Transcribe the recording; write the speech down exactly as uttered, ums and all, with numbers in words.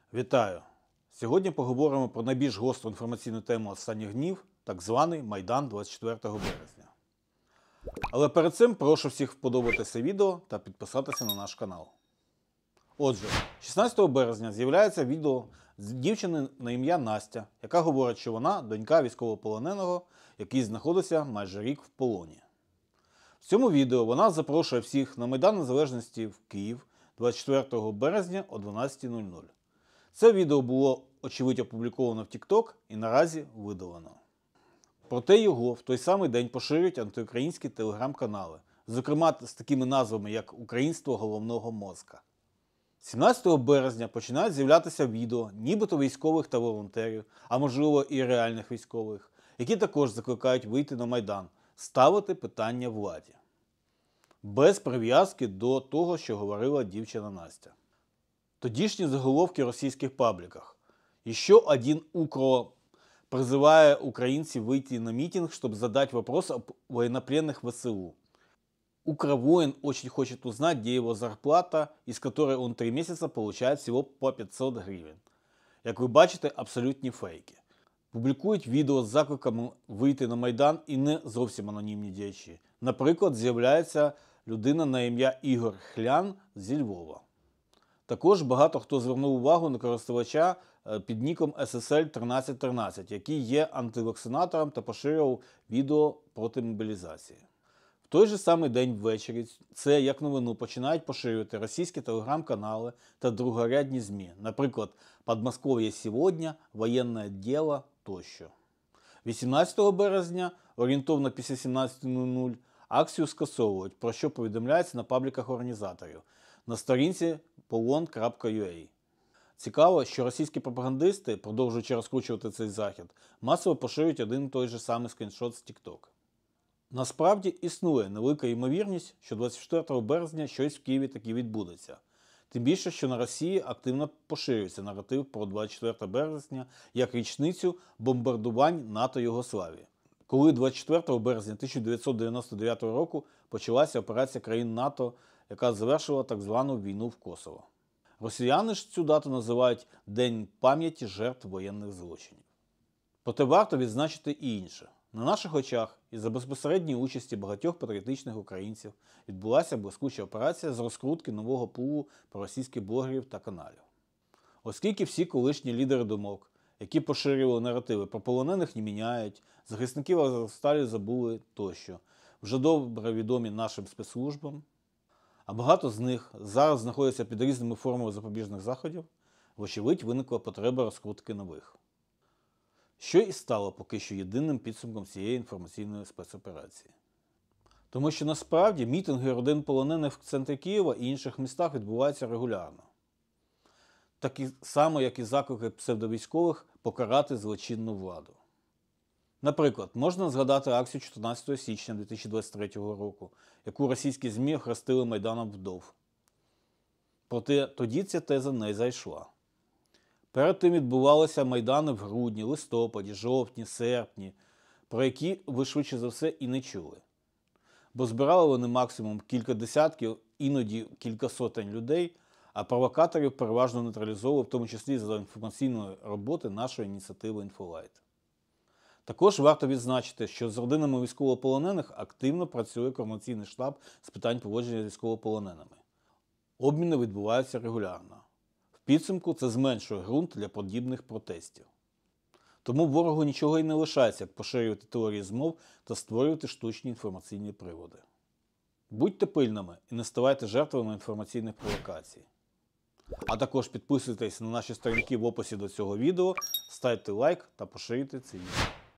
Вітаю! Сьогодні поговоримо про найбільш гостру інформаційну тему останніх днів, так званий Майдан двадцять четвертого березня. Але перед цим прошу всіх вподобати це відео та підписатися на наш канал. Отже, шістнадцятого березня з'являється відео з дівчини на ім'я Настя, яка говорить, що вона донька військовополоненого, який знаходиться майже рік в полоні. В цьому відео вона запрошує всіх на Майдан Незалежності в Київ двадцять четвертого березня о дванадцятій нуль нуль. Це відео було, очевидь, опубліковано в TikTok і наразі видалено. Проте його в той самий день поширюють антиукраїнські телеграм-канали, зокрема з такими назвами, як «Українство головного мозка». сімнадцятого березня починають з'являтися відео нібито військових та волонтерів, а можливо і реальних військових, які також закликають вийти на Майдан, ставити питання владі. Без прив'язки до того, що говорила дівчина Настя. Тодішні заголовки в російських пабликах. Еще один укро призывая украинцев выйти на митинг, чтобы задать вопрос об военнопленных ВСУ. Укровоин очень хочет узнать, где его зарплата, из которой он три месяца получает всего по п'ятсот гривень. Як ви бачите, абсолютні фейки. Публікують відео з закликами вийти на Майдан і не зовсім анонімні діячі. Наприклад, з'являється людина на ім'я Ігор Хлян зі Львова. Також багато хто звернув увагу на користувача під ніком ес ес ель тринадцять тринадцять, який є антивакцинатором та поширював відео проти мобілізації. В той же самий день ввечері це, як новину, починають поширювати російські телеграм-канали та другорядні ЗМІ, наприклад, «Подмосков'я сьогодні», «Воєнне діло» тощо. вісімнадцятого березня, орієнтовно після сімнадцятої нуль нуль, акцію скасовують, про що повідомляється на пабліках організаторів, на сторінці полон крапка ю а. Цікаво, що російські пропагандисти, продовжуючи розкручувати цей захід, масово поширюють один і той же самий скріншот з TikTok. Насправді існує невелика ймовірність, що двадцять четвертого березня щось в Києві таки відбудеться. Тим більше, що на Росії активно поширюється наратив про двадцять четвертого березня як річницю бомбардувань НАТО Югославії, коли двадцять четвертого березня тисяча дев'ятсот дев'яносто дев'ятого року почалася операція країн НАТО, яка завершила так звану війну в Косово. Росіяни ж цю дату називають День пам'яті жертв воєнних злочинів. Проте варто відзначити і інше. На наших очах і за безпосередньої участі багатьох патріотичних українців відбулася блискуча операція з розкрутки нового пулу проросійських блогерів та каналів. Оскільки всі колишні лідери думок, які поширювали наративи про полонених не міняють, захисників Азовсталі забули тощо, вже добре відомі нашим спецслужбам, а багато з них зараз знаходяться під різними формами запобіжних заходів, вочевидь виникла потреба розкрутки нових. Що і стало поки що єдиним підсумком цієї інформаційної спецоперації. Тому що насправді мітинги родин полонених в центрі Києва і інших містах відбуваються регулярно. Так і само, як і заклики псевдовійськових покарати злочинну владу. Наприклад, можна згадати акцію чотирнадцятого січня дві тисячі двадцять третього року, яку російські ЗМІ охрестили Майданом вдов. Проте тоді ця теза не зайшла. Перед тим відбувалися Майдани в грудні, листопаді, жовтні, серпні, про які ви швидше за все і не чули. Бо збирали вони максимум кілька десятків, іноді кілька сотень людей, а провокаторів переважно нейтралізовували, в тому числі за інформаційної роботи нашої ініціативи «Інфолайт». Також варто відзначити, що з родинами військовополонених активно працює координаційний штаб з питань поводження з військовополоненими. Обміни відбуваються регулярно. В підсумку це зменшує ґрунт для подібних протестів. Тому ворогу нічого й не лишається, як поширювати теорії змов та створювати штучні інформаційні приводи. Будьте пильними і не ставайте жертвами інформаційних провокацій. А також підписуйтесь на наші сторінки в описі до цього відео, ставте лайк та поширюйте це відео.